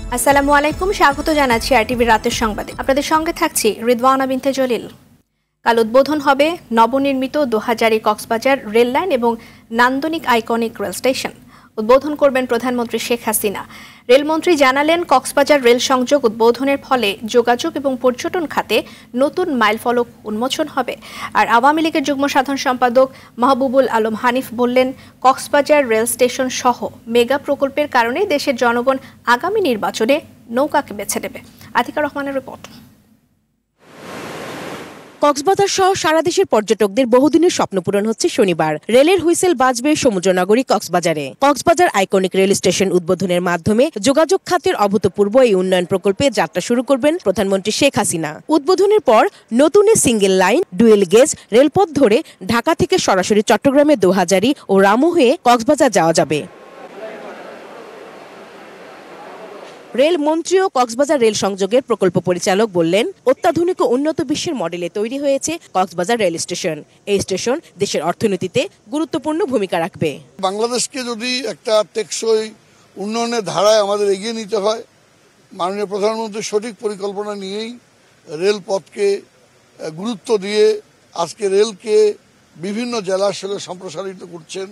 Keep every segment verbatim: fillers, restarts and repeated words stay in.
আসসালামু আলাইকুম, স্বাগত জানাচ্ছি আরটিভি রাতের সংবাদে। আপনাদের সঙ্গে থাকছি রিদওয়ানা বিনতে জলিল। কাল উদ্বোধন হবে নবনির্মিত দোহাজারী কক্সবাজার রেল লাইন এবং নান্দনিক আইকনিক রেল স্টেশন। উদ্বোধন করবেন প্রধানমন্ত্রী শেখ হাসিনা। রেলমন্ত্রী জানালেন, কক্সবাজার রেল সংযোগ উদ্বোধনের ফলে যোগাযোগ এবং পর্যটন খাতে নতুন মাইলফলক উন্মোচন হবে। আর আওয়ামী লীগের যুগ্ম সাধারণ সম্পাদক মাহবুবুল আলম হানিফ বললেন, কক্সবাজার রেল স্টেশন সহ মেগা প্রকল্পের কারণে দেশের জনগণ আগামী নির্বাচনে নৌকাকে বেছে নেবে। আতিকা রহমানের রিপোর্ট। কক্সবাজার সহ সারা দেশের পর্যটকদের বহুদিনের স্বপ্ন পূরণ হচ্ছে শনিবার। রেলের হুইসেল বাজবে সমুদ্রনগরী কক্সবাজারে। কক্সবাজার আইকনিক রেল স্টেশন উদ্বোধনের মাধ্যমে যোগাযোগ খাতের অভূতপূর্ব এই উন্নয়ন প্রকল্পে যাত্রা শুরু করবেন প্রধানমন্ত্রী শেখ হাসিনা। উদ্বোধনের পর নতুন সিঙ্গেল লাইন ডুয়েল গেজ রেলপথ ধরে ঢাকা থেকে সরাসরি চট্টগ্রামের দোহাজারী ও রামু হয়ে কক্সবাজার যাওয়া যাবে। রেলমন্ত্রী ও কক্সবাজার রেল সংযোগের প্রকল্প পরিচালক বললেন, অত্যাধুনিক ও উন্নত বিশ্বের মডেলে তৈরি হয়েছে কক্সবাজার রেল স্টেশন। এই স্টেশন দেশের অর্থনীতিতে গুরুত্বপূর্ণ ভূমিকা রাখবে। বাংলাদেশকে যদি একটা টেকসই উন্নয়নের ধারায় আমাদের এগিয়ে নিতে হয়, মাননীয় প্রধানমন্ত্রীর সঠিক পরিকল্পনা নিয়েই রেলপথকে গুরুত্ব দিয়ে আজকে রেলকে বিভিন্ন জেলার সঙ্গে সম্প্রসারিত করছেন।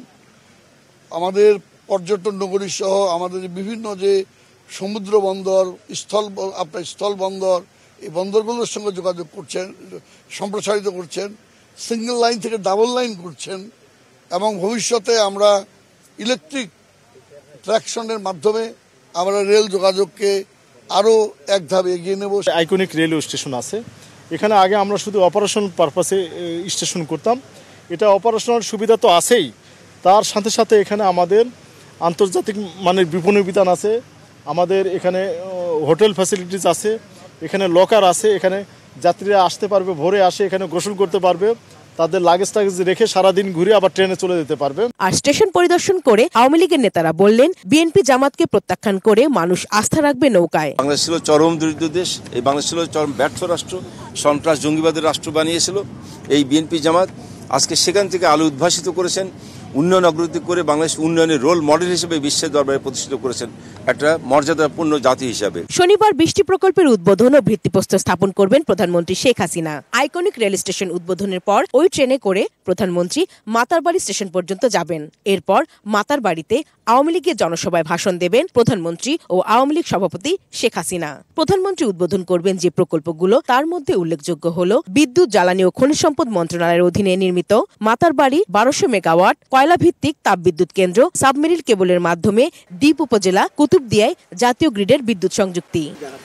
আমাদের পর্যটন নগরী সহ আমাদের বিভিন্ন যে সমুদ্র বন্দর, স্থল আপনার স্থল বন্দর, এই বন্দরগুলোর সঙ্গে যোগাযোগ করছেন, সম্প্রসারিত করছেন, সিঙ্গেল লাইন থেকে ডাবল লাইন করছেন এবং ভবিষ্যতে আমরা ইলেকট্রিক ট্র্যাকশনের মাধ্যমে আমরা রেল যোগাযোগকে আরও এক ধাপ এগিয়ে নেব। আইকনিক রেলওয়ে স্টেশন আছে এখানে। আগে আমরা শুধু অপারেশন পারপাসে স্টেশন করতাম। এটা অপারেশনাল সুবিধা তো আছেই, তার সাথে সাথে এখানে আমাদের আন্তর্জাতিক মানের বিপণী বিধান আছে, আমাদের এখানে হোটেল ফ্যাসিলিটিস আছে, এখানে লকার আছে, এখানে যাত্রীরা আসতে পারবে, ভোরে আসে এখানে গোসল করতে পারবে, তাদের লাগেজ টাগেজ রেখে সারাদিন ঘুরে আবার ট্রেনে চলে যেতে পারবে। আর স্টেশন পরিদর্শন করে আওয়ামী লীগের নেতারা বললেন, বিএনপি জামাতকে প্রত্যাখ্যান করে মানুষ আস্থা রাখবে নৌকায়। বাংলাদেশ ছিল চরম দরিদ্র দেশ, এই বাংলাদেশ ছিল চরম ব্যর্থ রাষ্ট্র, সন্ত্রাস জঙ্গিবাদের রাষ্ট্র বানিয়েছিল এই বিএনপি জামাত। আজকে সেখান থেকে আলো উদ্ভাসিত করেছেন, উন্নয়ন অগ্রগতি করে বাংলাদেশ উন্নয়নের রোল মডেল হিসেবে বিশ্বের দরবারে প্রতিষ্ঠিত করেছেন একটা মর্যাদাপূর্ণ জাতি হিসাবে। শনিবার বৃষ্টি প্রকল্পের উদ্বোধন ও ভিত্তিপ্রস্তর স্থাপন করবেন প্রধানমন্ত্রী Sheikh Hasina. Iconic rail station উদ্বোধনের পর ওই ট্রেনে করে প্রধানমন্ত্রী মাতারবাড়ি স্টেশন পর্যন্ত যাবেন। এরপর মাতারবাড়িতে আওয়ামী লীগের জনসভায় ভাষণ দেবেন প্রধানমন্ত্রী ও আওয়ামী লীগ সভাপতি শেখ হাসিনা। প্রধানমন্ত্রী উদ্বোধন করবেন যে প্রকল্পগুলো, তার মধ্যে উল্লেখযোগ্য হল বিদ্যুৎ, জ্বালানি ও খনিজ সম্পদ মন্ত্রণালয়ের অধীনে নির্মিত মাতারবাড়ি বারোশো মেগাওয়াট কয়লা ভিত্তিক তাপবিদ্যুৎ কেন্দ্র, সাবমেরিন কেবলের মাধ্যমে দ্বীপ উপজেলা কুতুবদিয়ায় জাতীয় গ্রিডের বিদ্যুৎ সংযুক্তি।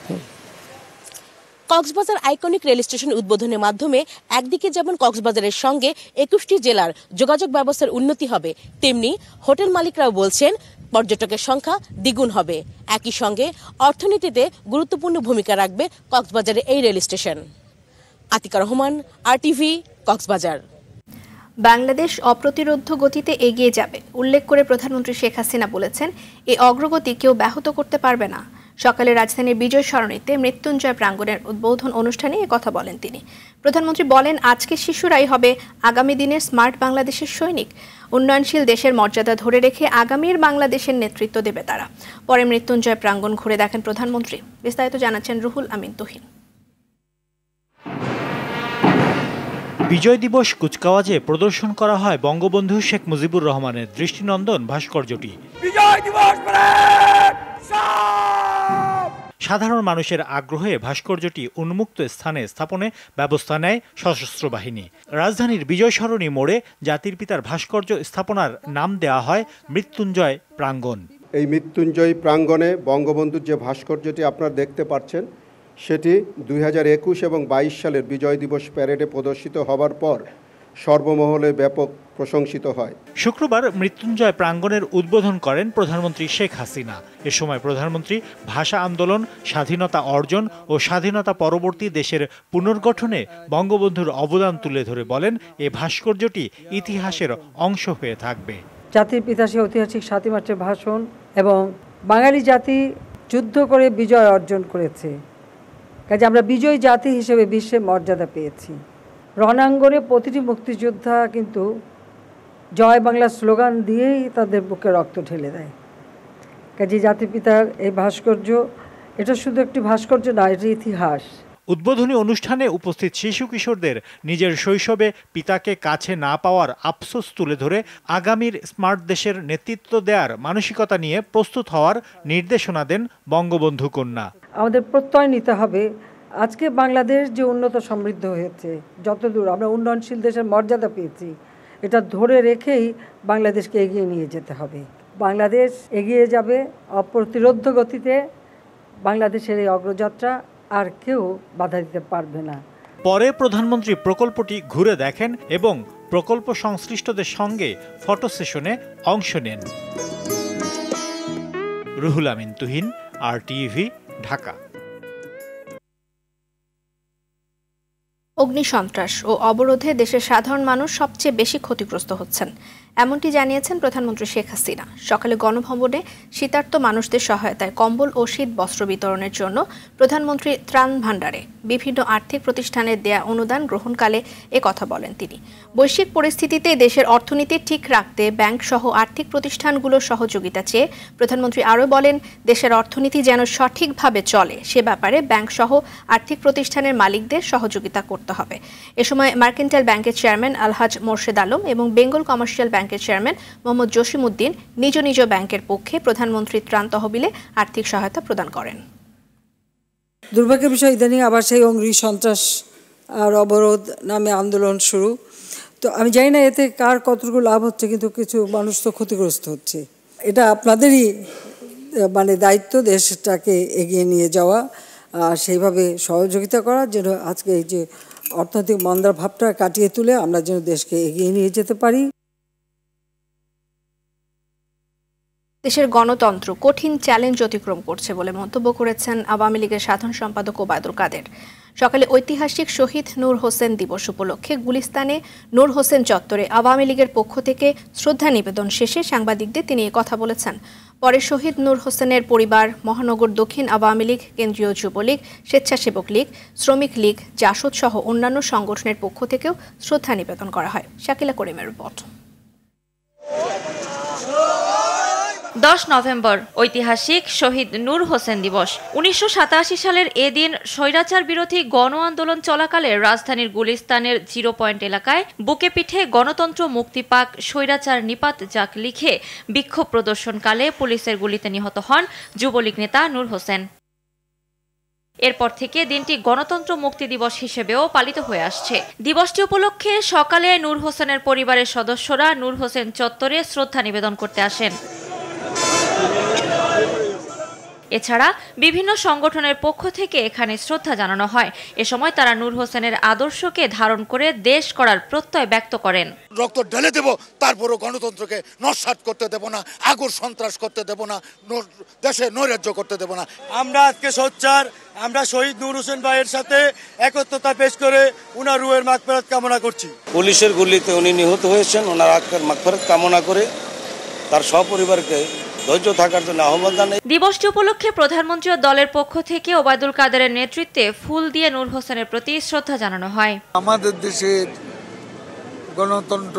কক্সবাজার আইকনিক রেল স্টেশন উদ্বোধনের মাধ্যমে একদিকে যেমন কক্সবাজারের সঙ্গে একুশটি জেলার যোগাযোগ ব্যবস্থার উন্নতি হবে, তেমনি হোটেল মালিকরাও বলছেন পর্যটকের সংখ্যা দ্বিগুণ হবে। একই সঙ্গে অর্থনীতিতে গুরুত্বপূর্ণ ভূমিকা রাখবে কক্সবাজারের এই rail station. Atika Rahman, RTV, Cox's Bazar. Bangladesh অপ্রতিরোধ্য গতিতে এগিয়ে যাবে উল্লেখ করে প্রধানমন্ত্রী শেখ হাসিনা বলেছেন, এই অগ্রগতি কেউ ব্যাহত করতে পারবে না। সকালে রাজধানীর বিজয় সরণিতে মৃত্যুঞ্জয় প্রাঙ্গণের উদ্বোধন অনুষ্ঠানে কথা বলেন তিনি। প্রধানমন্ত্রী বলেন, আজকের শিশুরাই হবে আগামী দিনের স্মার্ট বাংলাদেশের সৈনিক। উন্নয়নশীল দেশের মর্যাদা ধরে রেখে আগামীর বাংলাদেশের নেতৃত্ব দেবে তারা। পরে মৃত্যুঞ্জয় প্রাঙ্গণ ঘুরে দেখেন প্রধানমন্ত্রী। বিস্তারিত জানাচ্ছেন রুহুল আমিন তুহিন। বিজয় দিবস কুচকাওয়াজে প্রদর্শন করা হয় বঙ্গবন্ধু শেখ মুজিবুর রহমানের দৃষ্টিনন্দন ভাস্কর্যটি। সাধারণ মানুষের আগ্রহে ভাস্কর্যটি উন্মুক্ত স্থানে স্থাপনে ব্যবস্থা নেয় সশস্ত্র বাহিনী। রাজধানীর বিজয় সরণি মোড়ে জাতির পিতার ভাস্কর্য স্থাপনার নাম দেওয়া হয় মৃত্যুঞ্জয় প্রাঙ্গণ। এই মৃত্যুঞ্জয় প্রাঙ্গণে বঙ্গবন্ধুর যে ভাস্কর্যটি আপনারা দেখতে পাচ্ছেন, সেটি দুই হাজার একুশ এবং বাইশ সালের বিজয় দিবস প্যারেডে প্রদর্শিত হবার পর সর্বমহলে ব্যাপক প্রশংসিত হয়। শুক্রবার মৃত্যুঞ্জয় প্রাঙ্গণের উদ্বোধন করেন প্রধানমন্ত্রী শেখ হাসিনা। এ সময় প্রধানমন্ত্রী ভাষা আন্দোলন, স্বাধীনতা অর্জন ও স্বাধীনতা পরবর্তী দেশের পুনর্গঠনে বঙ্গবন্ধুর অবদান তুলে ধরে বলেন, এ ভাস্কর্যটি ইতিহাসের অংশ হয়ে থাকবে। জাতির পিতা সে ঐতিহাসিক সাতই মার্চের ভাষণ এবং বাঙালি জাতি যুদ্ধ করে বিজয় অর্জন করেছে, কাজে আমরা বিজয়ী জাতি হিসেবে বিশ্বে মর্যাদা পেয়েছি। রণাঙ্গনে প্রতিটি মুক্তিযোদ্ধা কিন্তু জয় বাংলা স্লোগান দিয়েই তাদের বুকে রক্ত ঢেলে দেয়। কাজে জাতির পিতার এই ভাস্কর্য এটা শুধু একটি ভাস্কর্য না, এটা ইতিহাস। উদ্বোধনী অনুষ্ঠানে উপস্থিত শিশু কিশোরদের নিজের শৈশবে পিতাকে কাছে না পাওয়ার আফসোস তুলে ধরে আগামীর স্মার্ট দেশের নেতৃত্ব দেওয়ার মানসিকতা নিয়ে প্রস্তুত হওয়ার নির্দেশনা দেন বঙ্গবন্ধু কন্যা। আমাদের প্রত্যয় নিতে হবে, আজকে বাংলাদেশ যে উন্নত সমৃদ্ধ হয়েছে, যতদূর আমরা উন্নয়নশীল দেশের মর্যাদা পেয়েছি, এটা ধরে রেখেই বাংলাদেশকে এগিয়ে নিয়ে যেতে হবে। বাংলাদেশ এগিয়ে যাবে অপ্রতিরোধ্য গতিতে। বাংলাদেশের এই অগ্রযাত্রা আর কেউ বাধা দিতে পারবে না। পরে প্রধানমন্ত্রী প্রকল্পটি ঘুরে দেখেন এবং প্রকল্প সংশ্লিষ্টদের সঙ্গে ফটো সেশনে অংশ নেন। Ruhul Amin Tuhin, R TV, Dhaka. অগ্নিসন্ত্রাস ও অবরোধে দেশের সাধারণ মানুষ সবচেয়ে বেশি ক্ষতিগ্রস্ত হচ্ছেন, এমনটি জানিয়েছেন প্রধানমন্ত্রী শেখ হাসিনা। সকালে গণভবনে শীতার্ত মানুষদের সহায়তায় কম্বল ও শীত বস্ত্র বিতরণের জন্য প্রধানমন্ত্রী ত্রাণ ভাণ্ডারে বিভিন্ন আর্থিক প্রতিষ্ঠানের দেয়া অনুদান গ্রহণকালে এ কথা বলেন তিনি। বৈশ্বিক পরিস্থিতিতে দেশের অর্থনীতি ঠিক রাখতে ব্যাংক সহ আর্থিক প্রতিষ্ঠানগুলোর সহযোগিতা চেয়ে প্রধানমন্ত্রী আরও বলেন, দেশের অর্থনীতি যেন সঠিকভাবে চলে সে ব্যাপারে ব্যাংক সহ আর্থিক প্রতিষ্ঠানের মালিকদের সহযোগিতা করতে হবে। এ সময় মার্কেন্টাইল ব্যাংকের চেয়ারম্যান আলহাজ মোর্শেদ আলম এবং বেঙ্গল কমার্শিয়াল ব্যাংকের চেয়ারম্যান মোহাম্মদ জসিম উদ্দিন নিজ নিজ ব্যাংকের পক্ষে প্রধানমন্ত্রীর ত্রাণ তহবিলে আর্থিক সহায়তা প্রদান করেন। দুর্ভাগ্যের বিষয়, ইদানিং আবার সেই অগ্নি সন্ত্রাস আর অবরোধ নামে আন্দোলন শুরু। তো আমি জানি না এতে কার কতটুকু লাভ হচ্ছে, কিন্তু কিছু মানুষ তো ক্ষতিগ্রস্ত হচ্ছে। এটা আপনাদেরই মানে দায়িত্ব দেশটাকে এগিয়ে নিয়ে যাওয়া, সেইভাবে সহযোগিতা করা, যেন আজকে এই যে অর্থনৈতিক মন্দার ভাবটা কাটিয়ে তুলে আমরা যেন দেশকে এগিয়ে নিয়ে যেতে পারি। দেশের গণতন্ত্র কঠিন চ্যালেঞ্জ অতিক্রম করছে বলে মন্তব্য করেছেন আওয়ামী লীগের সাধারণ সম্পাদক ওবায়দুল কাদের। সকালে ঐতিহাসিক শহীদ নূর হোসেন দিবস উপলক্ষে গুলিস্তানে নূর হোসেন চত্বরে আওয়ামী লীগের পক্ষ থেকে শ্রদ্ধা নিবেদন শেষে সাংবাদিকদের তিনি এই কথা বলেছেন। পরে শহীদ নূর হোসেনের পরিবার, মহানগর দক্ষিণ আওয়ামী লীগ, কেন্দ্রীয় যুবলীগ, স্বেচ্ছাসেবক লীগ, শ্রমিক লীগ, জাসদ সহ অন্যান্য সংগঠনের পক্ষ থেকেও শ্রদ্ধা নিবেদন করা হয়। শাকিলা করিমের রিপোর্ট। দশ নভেম্বর ঐতিহাসিক শহীদ নূর হোসেন দিবস। উনিশশো সাতাশি সালের এদিন স্বৈরাচার বিরোধী গণ আন্দোলন চলাকালে রাজধানীর গুলিস্তানের জিরো পয়েন্ট এলাকায় বুকে পিঠে গণতন্ত্র মুক্তি পাক, স্বৈরাচার নিপাত যাক লিখে বিক্ষোভ প্রদর্শনকালে পুলিশের গুলিতে নিহত হন যুবলীগ নেতা নূর হোসেন। এরপর থেকে দিনটি গণতন্ত্র মুক্তি দিবস হিসেবেও পালিত হয়ে আসছে। দিবসটি উপলক্ষে সকালে নূর হোসেনের পরিবারের সদস্যরা নূর হোসেন চত্বরে শ্রদ্ধা নিবেদন করতে আসেন। এছাড়া বিভিন্ন সংগঠনের পক্ষ থেকে এখানে শ্রদ্ধা জানানো হয়। এ সময় তারা নূর হোসেনের আদর্শকে ধারণ করে দেশ করার প্রত্যয় ব্যক্ত করেন। রক্ত ঢেলে দেব, তারপরও গণতন্ত্রকে নস্যাৎ করতে দেব না, আগুন সন্ত্রাস করতে দেব না, দেশে নৈরাজ্য করতে দেব না। আমরা আজকে সোচ্চার, আমরা শহীদ নূর হোসেন ভাইয়ের সাথে একত্রতা পেশ করে উনার রুহের মাগফিরাত কামনা করছি। পুলিশের গুলিতে উনি নিহত হয়েছেন, ওনার আত্মার মাগফিরাত কামনা করে তার সপরিবারকে ধৈর্য থাকার জন্য আহ্বান জানাই। দিবসটি উপলক্ষে প্রধানমন্ত্রী ও দলের পক্ষ থেকে ওবায়দুল কাদেরের নেতৃত্বে ফুল দিয়ে নূর হোসেনের প্রতি শ্রদ্ধা জানানো হয়। আমাদের দেশের গণতন্ত্র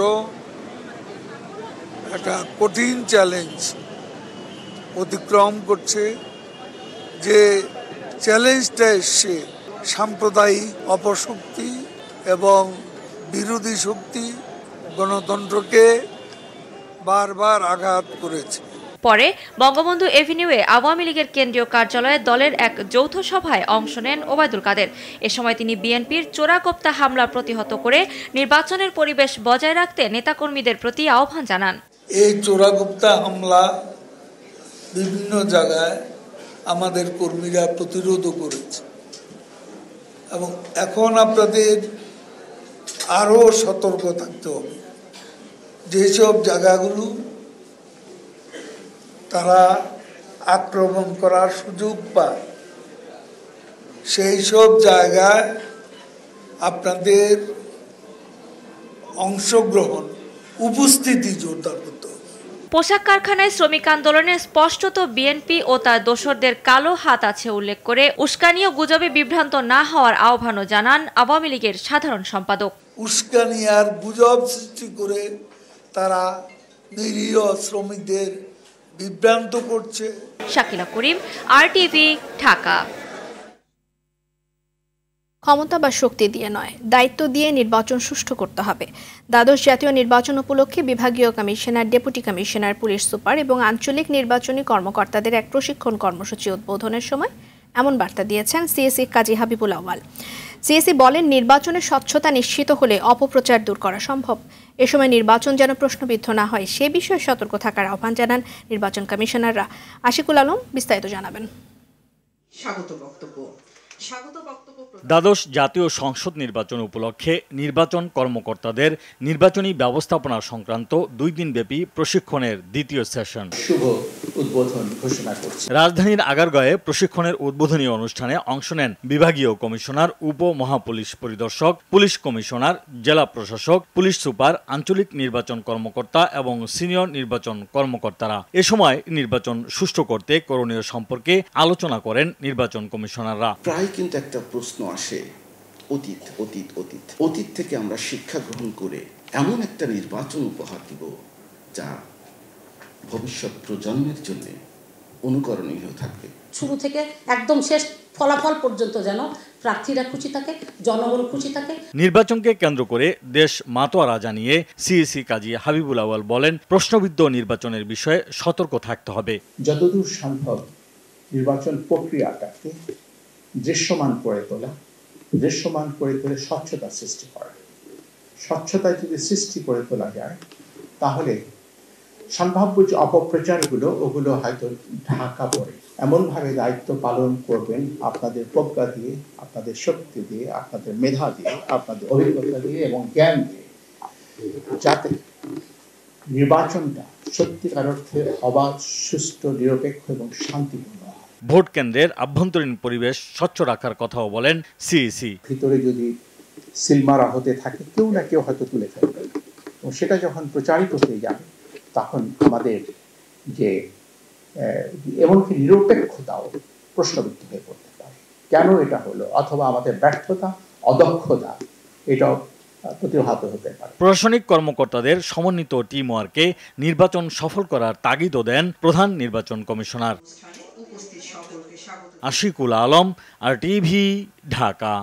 একটা কঠিন চ্যালেঞ্জ অতিক্রম করছে। যে চ্যালেঞ্জটা এসছে সাম্প্রদায়িক অপশক্তি এবং বিরোধী শক্তি গণতন্ত্রকে বারবার আঘাত করেছে। পরে বঙ্গবন্ধু এভিনিউয়ে আওয়ামী লীগের কেন্দ্রীয় কার্যালয়ে দলের এক যৌথ সভায় অংশ নেন ওবায়দুল কাদের। এ সময় তিনি বিএনপির চোরাগোপ্তা হামলা প্রতিহত করে নির্বাচনের পরিবেশ বজায় রাখতে নেতাকর্মীদের প্রতি আহ্বান জানান। এই চোরাগোপ্তা হামলা বিভিন্ন জায়গায় আমাদের কর্মীরা প্রতিরোধও করেছে এবং এখন আপনাদের আরও সতর্ক থাকতে হবে। যেসব জায়গাগুলো তারা আক্রমণ করার সুযোগ পায়, সেই সব জায়গায় আপনাদের অংশগ্রহণ, উপস্থিতি জোরদার করতে হবে। পোশাক কারখানায় শ্রমিক আন্দোলনে স্পষ্টত বিএনপি ও তার দোসরদের কালো হাত আছে উল্লেখ করে উস্কানি ও গুজবে বিভ্রান্ত না হওয়ার আহ্বানও জানান আওয়ামী লীগের সাধারণ সম্পাদক। উস্কানি আর গুজব সৃষ্টি করে তারা নিরীহ শ্রমিকদের বিভ্রান্ত করছে। শাকিলা করিম, আরটিভি, ঢাকা। ক্ষমতা বা শক্তি দিয়ে নয়, দায়িত্ব দিয়ে নির্বাচন সুষ্ঠু করতে হবে। দ্বাদশ জাতীয় নির্বাচন উপলক্ষে বিভাগীয় commissioner, deputy commissioner, police super এবং আঞ্চলিক নির্বাচনী কর্মকর্তাদের এক প্রশিক্ষণ কর্মসূচি উদ্বোধনের সময় এমন বার্তা দিয়েছেন সিএসি কাজী হাবিবুল আউয়াল। সিএসি বলেন, নির্বাচনের স্বচ্ছতা নিশ্চিত হলে অপপ্রচার দূর করা সম্ভব। এ সময় নির্বাচন যেন প্রশ্নবিদ্ধ না হয় সে বিষয়ে সতর্ক থাকার আহ্বান জানান নির্বাচন কমিশনাররা। আশিকুল আলম বিস্তারিত জানাবেন। স্বাগত বক্তব্য দ্বাদশ জাতীয় সংসদ নির্বাচন উপলক্ষে নির্বাচন কর্মকর্তাদের নির্বাচনী ব্যবস্থাপনা সংক্রান্ত দুই দিনব্যাপী প্রশিক্ষণের দ্বিতীয় সেশন শুভ উদ্বোধন ঘোষণা করছে। রাজধানীর আগারগাঁয়ে প্রশিক্ষণের উদ্বোধনী অনুষ্ঠানে অংশ নেন বিভাগীয় কমিশনার, উপ মহাপুলিশ পরিদর্শক, পুলিশ কমিশনার, জেলা প্রশাসক, পুলিশ সুপার, আঞ্চলিক নির্বাচন কর্মকর্তা এবং সিনিয়র নির্বাচন কর্মকর্তারা। এ সময় নির্বাচন সুষ্ঠু করতে করণীয় সম্পর্কে আলোচনা করেন নির্বাচন কমিশনাররা। প্রায় কিন্তু একটা প্রশ্ন আসে, অতীত অতীত অতীত অতীত থেকে আমরা শিক্ষা গ্রহণ করে এমন একটা নির্বাচন উপহার দিব যা ভবিষ্যৎ প্রজন্মের জন্য অনুকরণীয় থাকবে। শুরু থেকে একদম শেষ ফলাফল পর্যন্ত যেন প্রার্থীরা খুশি থাকে, জনগণ খুশি থাকে। নির্বাচনকে কেন্দ্র করে দেশ মাতোয়ারা জানিয়ে সিএসি কাজী হাবিবুল আউয়াল বলেন, প্রশ্নবিদ্ধ নির্বাচনের বিষয়ে সতর্ক থাকতে হবে। যতদূর সম্ভব নির্বাচন প্রক্রিয়াটাকে দৃশ্যমান করে তোলা, দৃশ্যমান করে তোলে স্বচ্ছতা সৃষ্টি করা। স্বচ্ছতা যদি সৃষ্টি করে তোলা যায় তাহলে সম্ভাব্য যে অপপ্রচারগুলো ওগুলো হয়তো ঢাকা পড়ে। এমনভাবে দায়িত্ব পালন করবেন আপনাদের প্রজ্ঞা দিয়ে, আপনাদের শক্তি দিয়ে, আপনাদের মেধা দিয়ে, আপনাদের অভিজ্ঞতা দিয়ে এবং জ্ঞান দিয়ে, যাতে নির্বাচনটা সত্যিকার অর্থে অবাধ, সুষ্ঠু, নিরপেক্ষ এবং শান্তিপূর্ণ। ভোট কেন্দ্রের আভ্যন্তরীণ পরিবেশ স্বচ্ছ রাখার কথাও বলেন সিইসি। ভিতরে যদি সিলমারা হতে থাকে কেউ না কেউ হয়তো তুলে ফেলবে এবং সেটা যখন প্রচারিত হয়ে যাবে তখন আমাদের যে এমনকি নিরপেক্ষতাও প্রশ্নবিদ্ধ হয়ে পড়তে পারে। কেন এটা হলো, অথবা আমাদের ব্যর্থতা, অদক্ষতা এটাও প্রতিহত হতে পারে। প্রশাসনিক কর্মকর্তাদের সমন্বিত টিম ওয়ার্কে নির্বাচন সফল করার তাগিদও দেন প্রধান নির্বাচন কমিশনার। আশিকুল আলম, আরটিভি, ঢাকা।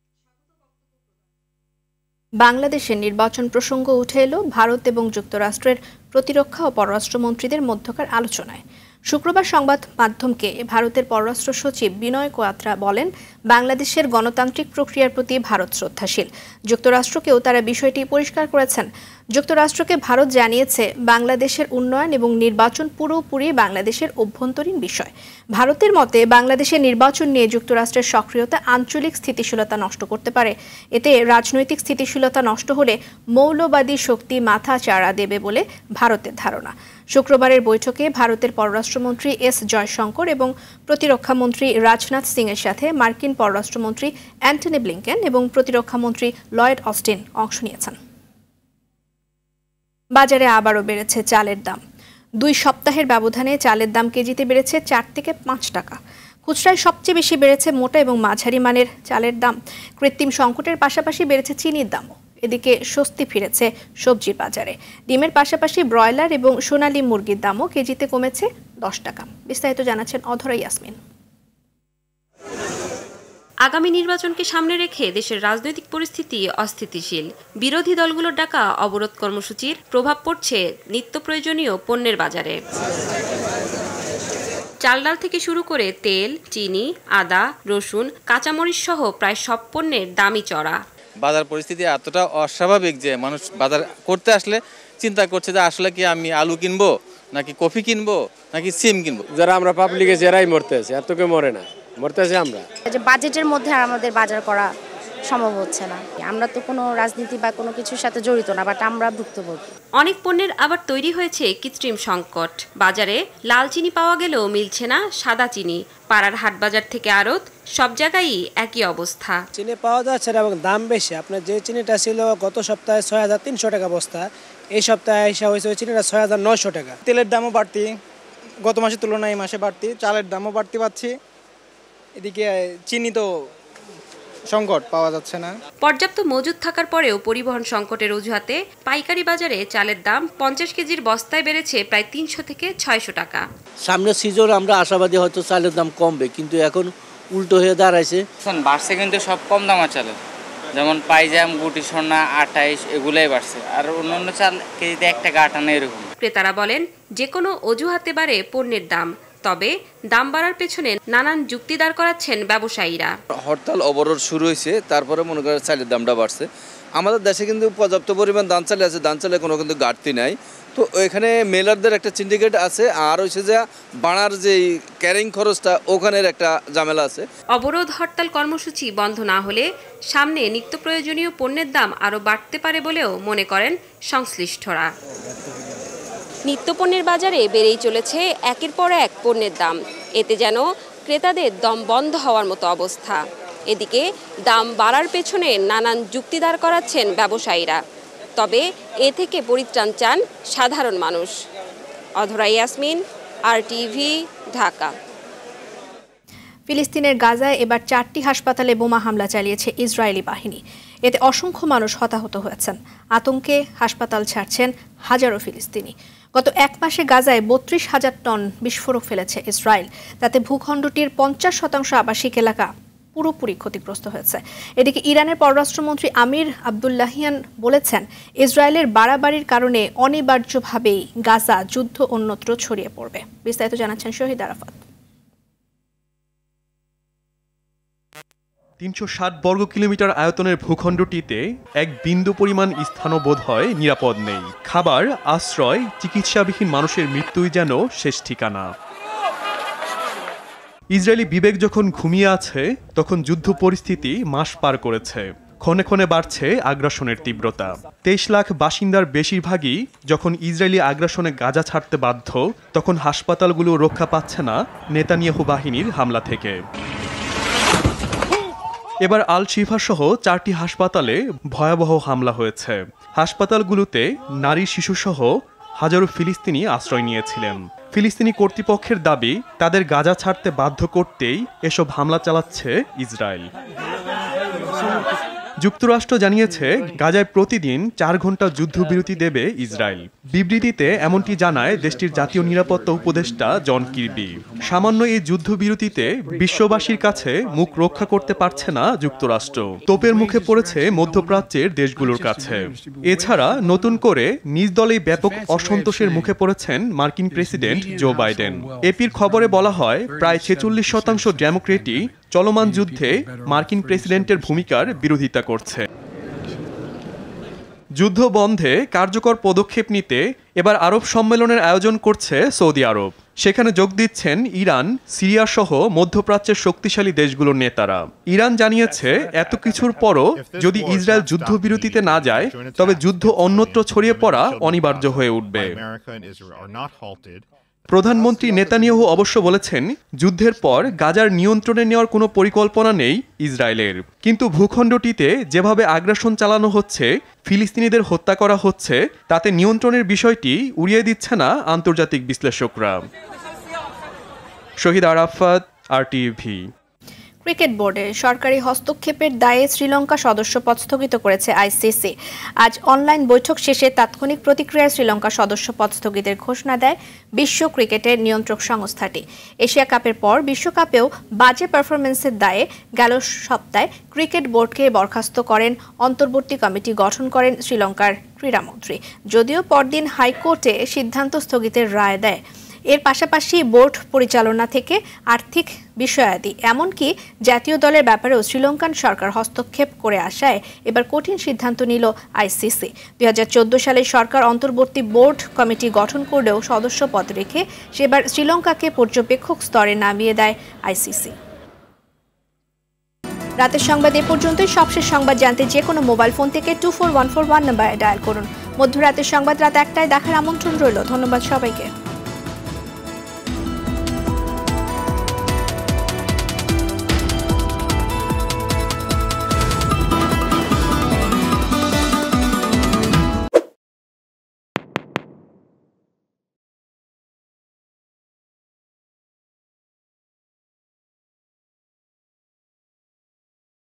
বাংলাদেশের নির্বাচন প্রসঙ্গ উঠে এলো ভারত এবং যুক্তরাষ্ট্রের প্রতিরক্ষা ও পররাষ্ট্রমন্ত্রীদের মধ্যকার আলোচনায়। শুক্রবার সংবাদ মাধ্যমকে ভারতের পররাষ্ট্র সচিব বিনয় কোয়াত্রা বলেন, বাংলাদেশের গণতান্ত্রিক প্রক্রিয়ার প্রতি ভারত শ্রদ্ধাশীল। যুক্তরাষ্ট্রকেও তারা বিষয়টি পরিষ্কার করেছেন। যুক্তরাষ্ট্রকে ভারত জানিয়েছে, বাংলাদেশের উন্নয়ন এবং নির্বাচন পুরোপুরি বাংলাদেশের অভ্যন্তরীণ বিষয়। ভারতের মতে, বাংলাদেশের নির্বাচন নিয়ে যুক্তরাষ্ট্রের সক্রিয়তা আঞ্চলিক স্থিতিশীলতা নষ্ট করতে পারে। এতে রাজনৈতিক স্থিতিশীলতা নষ্ট হলে মৌলবাদী শক্তি মাথা চাড়া দেবে বলে ভারতের ধারণা। শুক্রবারের বৈঠকে ভারতের পররাষ্ট্রমন্ত্রী এস জয়শঙ্কর এবং প্রতিরক্ষামন্ত্রী রাজনাথ সিং এর সাথে মার্কিন পররাষ্ট্রমন্ত্রী অ্যান্টনি ব্লিংকেন এবং প্রতিরক্ষামন্ত্রী লয়েড অস্টিন অংশ নিয়েছেন। বাজারে আবারও বেড়েছে চালের দাম। দুই সপ্তাহের ব্যবধানে চালের দাম কেজিতে বেড়েছে চার থেকে পাঁচ টাকা। খুচরায় সবচেয়ে বেশি বেড়েছে মোটা এবং মাঝারি মানের চালের দাম। কৃত্রিম সংকটের পাশাপাশি বেড়েছে চিনির দামও। এদিকে স্বস্তি ফিরেছে সবজির বাজারে। ডিমের পাশাপাশি ব্রয়লার এবং সোনালী মুরগির দামও কেজিতে কমেছে দশ টাকা। বিস্তারিত জানাচ্ছেন অধরা ইয়াসমিন। আগামী নির্বাচনকে সামনে রেখে দেশের রাজনৈতিক পরিস্থিতি অস্থিতিশীল। বিরোধী দলগুলোর ডাকা অবরোধ কর্মসূচির প্রভাব পড়ছে নিত্য প্রয়োজনীয় পণ্যের বাজারে। চাল ডাল থেকে শুরু করে তেল, চিনি, আদা, রসুন, কাঁচামরিচ সহ প্রায় সব পণ্যের দামই চড়া। বাজার পরিস্থিতি এতটা অস্বাভাবিক যে মানুষ বাজার করতে আসলে চিন্তা করছে যে আসলে কি আমি আলু কিনবো নাকি কফি কিনবো নাকি সিম কিনবো। যারা আমরা পাবলিকে যারাই মরতে আছে, এত কেউ মরে না, মরতে আছে আমরা। যে বাজেটের মধ্যে আমাদের বাজার করা সম্ভব হচ্ছে না। আমরা তো কোনো রাজনীতি বা কোনো কিছুর সাথে জড়িত না, বাট আমরা ভুক্তভোগী। অনেক পণ্যের আবার তৈরি হয়েছে কৃত্রিম সংকট। বাজারে লাল চিনি পাওয়া গেলেও মিলছে না সাদা চিনি। পাড়ার হাট বাজার থেকে আড়ত সব জায়গায়ই একই অবস্থা। চিনি পাওয়া যাচ্ছে না এবং দাম বেশি। আপনার যে চিনিটা ছিল গত সপ্তাহে ছয় হাজার তিনশো টাকা বস্তা, এই সপ্তাহে এসে হয়েছে ওই চিনিটা ছয় হাজার নয়শো টাকা। তেলের দামও বাড়তি, গত মাসের তুলনায় এই মাসে বাড়তি। চালের দামও বাড়তি পাচ্ছি। এদিকে চিনি তো সংকট, পাওয়া যাচ্ছে না। পর্যাপ্ত মজুদ থাকার পরেও পরিবহন সংকটের অজুহাতে পাইকারি বাজারে চালের দাম পঞ্চাশ কেজির বস্তায় বেড়েছে প্রায় তিনশো থেকে ছয়শো টাকা। সামনের সিজন আমরা আশাবাদী হয়তো চালের দাম কমবে, কিন্তু এখন উল্টো হয়ে দাঁড়াইছে। বাড়ছে কিন্তু সব কম দামা চালের, যেমন পাইজাম, গুটি সোনা, আটাইশ এগুলাই বাড়ছে, আর অন্যান্য চাল কেজিতে এক টাকা আটান্ন এরকম। ক্রেতারা বলেন যে কোনো অজুহাতে বাড়ে পণ্যের দাম, তবে দাম বাড়ার পেছনে নানান যুক্তি দাঁড় করাচ্ছেন ব্যবসায়ীরা। হরতাল অবরোধ শুরু হয়েছে, তারপরে মনে করেন চালের দামটা বাড়ছে। আমাদের দেশে কিন্তু পর্যাপ্ত পরিমাণ ধান চালে আছে, ধান চালে কোনো কিন্তু ঘাটতি নাই। তো এখানে মেলারদের একটা সিন্ডিকেট আছে, আর হচ্ছে যে বাড়ার যে ক্যারিং খরচটা ওখানের একটা ঝামেলা আছে। অবরোধ হরতাল কর্মসূচি বন্ধ না হলে সামনে নিত্য প্রয়োজনীয় পণ্যের দাম আরও বাড়তে পারে বলেও মনে করেন সংশ্লিষ্টরা। নিত্যপণ্যের বাজারে বেড়েই চলেছে একের পর এক পণ্যের দাম, এতে যেন ক্রেতাদের দম বন্ধ হওয়ার মতো অবস্থা। এদিকে দাম বাড়ার পেছনে নানান যুক্তি দাঁড় করাচ্ছেন ব্যবসায়ীরা, তবে এ থেকে পরিত্রাণ চান সাধারণ মানুষ। অধরা ইয়াসমিন, আরটিভি, ঢাকা। ফিলিস্তিনের গাজায় এবার চারটি হাসপাতালে বোমা হামলা চালিয়েছে ইসরায়েলি বাহিনী। এতে অসংখ্য মানুষ হতাহত হয়েছেন। আতঙ্কে হাসপাতাল ছাড়ছেন হাজারো ফিলিস্তিনি। গত এক মাসে গাজায় বত্রিশ হাজার টন বিস্ফোরক ফেলেছে ইসরায়েল। তাতে ভূখণ্ডটির পঞ্চাশ শতাংশ আবাসিক এলাকা পুরোপুরি ক্ষতিগ্রস্ত হয়েছে। এদিকে ইরানের পররাষ্ট্রমন্ত্রী আমির আবদুল্লাহিয়ান বলেছেন, ইসরায়েলের বাড়াবাড়ির কারণে অনিবার্যভাবেই গাজা যুদ্ধ অন্যত্র ছড়িয়ে পড়বে। বিস্তারিত জানাচ্ছেন শহীদ আরাফাত। তিনশো ষাট বর্গ কিলোমিটার আয়তনের ভূখণ্ডটিতে এক বিন্দু পরিমাণ স্থানও বোধ হয় নিরাপদ নেই। খাবার, আশ্রয়, চিকিৎসাবিহীন মানুষের মৃত্যুই যেন শেষ ঠিকানা। ইসরায়েলি বিবেক যখন ঘুমিয়ে আছে, তখন যুদ্ধ পরিস্থিতি মাস পার করেছে। ক্ষণে ক্ষণে বাড়ছে আগ্রাসনের তীব্রতা। তেইশ লাখ বাসিন্দার বেশিরভাগই যখন ইসরায়েলি আগ্রাসনে গাজা ছাড়তে বাধ্য, তখন হাসপাতালগুলো রক্ষা পাচ্ছে না নেতানিয়াহু বাহিনীর হামলা থেকে। এবার আল শিফা সহ চারটি হাসপাতালে ভয়াবহ হামলা হয়েছে। হাসপাতালগুলোতে নারী, শিশুসহ হাজারো ফিলিস্তিনি আশ্রয় নিয়েছিলেন। ফিলিস্তিনি কর্তৃপক্ষের দাবি, তাদের গাজা ছাড়তে বাধ্য করতেই এসব হামলা চালাচ্ছে ইসরায়েল। যুক্তরাষ্ট্র জানিয়েছে, গাজায় প্রতিদিন চার ঘন্টা যুদ্ধবিরতি দেবে ইসরায়েল। বিবৃতিতে এমনটি জানায় দেশটির জাতীয় নিরাপত্তা উপদেষ্টা জন কির্বি। সামান্য এই যুদ্ধবিরতিতে বিশ্ববাসীর কাছে মুখ রক্ষা করতে পারছে না যুক্তরাষ্ট্র। তোপের মুখে পড়েছে মধ্যপ্রাচ্যের দেশগুলোর কাছে। এছাড়া নতুন করে নিজ দলেই ব্যাপক অসন্তোষের মুখে পড়েছেন মার্কিন প্রেসিডেন্ট জো বাইডেন। এপির খবরে বলা হয়, প্রায় ছেচল্লিশ শতাংশ ডেমোক্রেটই চলমান যুদ্ধে মার্কিন প্রেসিডেন্টের ভূমিকার বিরোধিতা করছে। যুদ্ধ বন্ধে কার্যকর পদক্ষেপ নিতে এবার আরব সম্মেলনের আয়োজন করছে সৌদি আরব। সেখানে যোগ দিচ্ছেন ইরান, সিরিয়া সহ মধ্যপ্রাচ্যের শক্তিশালী দেশগুলোর নেতারা। ইরান জানিয়েছে, এত কিছুর পরও যদি ইসরায়েল যুদ্ধবিরতিতে না যায়, তবে যুদ্ধ অন্যত্র ছড়িয়ে পড়া অনিবার্য হয়ে উঠবে। প্রধানমন্ত্রী নেতানিয়াহু অবশ্য বলেছেন, যুদ্ধের পর গাজার নিয়ন্ত্রণে নেওয়ার কোনো পরিকল্পনা নেই ইসরায়েলের। কিন্তু ভূখণ্ডটিতে যেভাবে আগ্রাসন চালানো হচ্ছে, ফিলিস্তিনিদের হত্যা করা হচ্ছে, তাতে নিয়ন্ত্রণের বিষয়টি উড়িয়ে দিচ্ছে না আন্তর্জাতিক বিশ্লেষকরা। শহীদ আরাফাত, আরটিভি। ক্রিকেট বোর্ডে সরকারি হস্তক্ষেপের দায়ে শ্রীলঙ্কা সদস্যপদ স্থগিত করেছে আইসিসি। আজ অনলাইন বৈঠক শেষে তাৎক্ষণিক প্রতিক্রিয়ায় শ্রীলঙ্কা সদস্যপদ স্থগিতের ঘোষণা দেয় বিশ্ব ক্রিকেটের নিয়ন্ত্রক সংস্থাটি। এশিয়া কাপের পর বিশ্বকাপেও বাজে পারফরমেন্সের দায়ে গেল সপ্তাহে ক্রিকেট বোর্ডকে বরখাস্ত করেন অন্তর্বর্তী কমিটি গঠন করেন শ্রীলঙ্কার ক্রীড়ামন্ত্রী। যদিও পরদিন হাইকোর্টে সিদ্ধান্ত স্থগিতের রায় দেয়। এর পাশাপাশি বোর্ড পরিচালনা থেকে আর্থিক বিষয়াদি এমনকি জাতীয় দলের ব্যাপারেও শ্রীলঙ্কান সরকার হস্তক্ষেপ করে আসায় এবার কঠিন সিদ্ধান্ত নিল আইসিসি। দুই হাজার চোদ্দ সালে সরকার অন্তর্বর্তী বোর্ড কমিটি গঠন করলেও সদস্য পদ রেখে সেবার শ্রীলঙ্কাকে পর্যবেক্ষক স্তরে নামিয়ে দেয় আইসিসি। রাতের সংবাদ এ পর্যন্তই। সবশেষ সংবাদ জানতে যে কোনো মোবাইল ফোন থেকে two four one four one নাম্বারে ডায়াল করুন। মধ্যরাতের সংবাদ রাত একটায় দেখার আমন্ত্রণ রইল। ধন্যবাদ সবাইকে।